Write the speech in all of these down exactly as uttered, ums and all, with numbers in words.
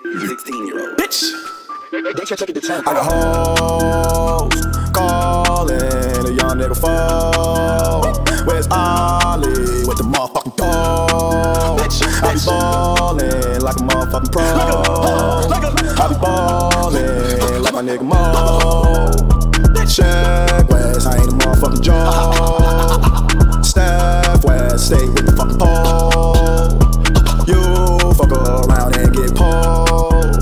sixteen year old bitch. They should take it to ten. I got hoes calling a young nigga phone. Where's Ollie with the motherfucking dough? I be ballin' like a motherfucking pro. I be ballin' like my nigga Mo. Check West, I ain't a motherfucking Joe. Steph West, stay with the fucking pole. You fuck around and get pulled.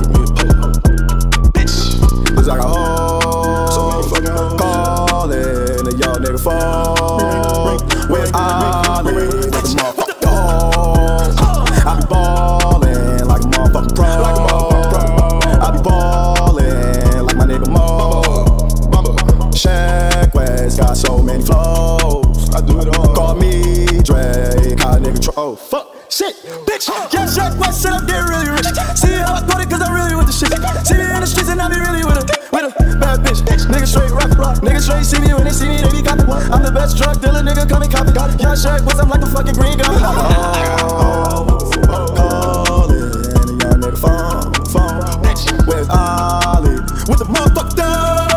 Cause I got hoes callin' a young nigga phone. With Ollie with the motherfucking dog. I be ballin' like a motherfucking pro. I be ballin' like my nigga Mo. Check West got so many flows. I do it all. Call me Drake, how a nigga tro. Oh fuck, shit, bitch. Yeah, Check West said I'm getting really rich. See how I thought it, cause I'm really with the shit. See me in the streets and I be really with a, with a bad bitch. Nigga straight rock, nigga straight see me when they see me, they be copping. I'm the best drug dealer, nigga, come and copy. Yeah, Check West, I'm like a fucking green goblin. Oh, callin' a young nigga phone, phone. Where's Ollie with the motherfucker down?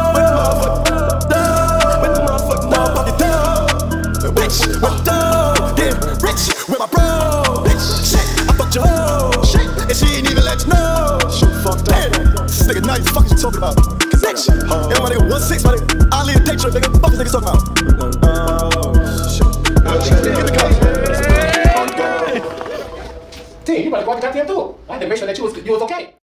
With dough, getting rich with my bro. Shit, I fucked your hoe. Shit, and she ain't even let you know. Shit, fucked up. This nigga now you fucking talking about. Bitch, and my nigga one six, my nigga. I leave a day trip, nigga. Fuck this nigga talking about. Oh shit. Get the cops. T, you better go out the goddamn door. I had to make sure that you was you was okay.